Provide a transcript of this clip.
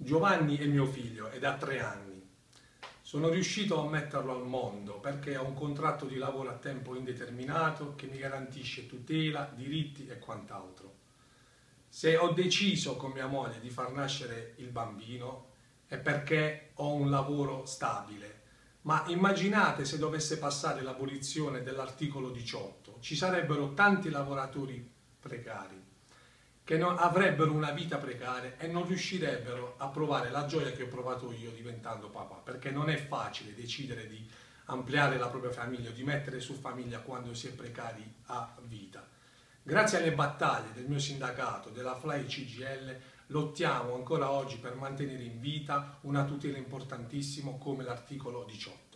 Giovanni è mio figlio ed ha 3 anni. Sono riuscito a metterlo al mondo perché ho un contratto di lavoro a tempo indeterminato che mi garantisce tutela, diritti e quant'altro. Se ho deciso con mia moglie di far nascere il bambino è perché ho un lavoro stabile. Ma immaginate se dovesse passare l'abolizione dell'articolo 18, ci sarebbero tanti lavoratori precari che avrebbero una vita precaria e non riuscirebbero a provare la gioia che ho provato io diventando papà, perché non è facile decidere di ampliare la propria famiglia o di mettere su famiglia quando si è precari a vita. Grazie alle battaglie del mio sindacato, della FLAI CGIL, lottiamo ancora oggi per mantenere in vita una tutela importantissima come l'articolo 18.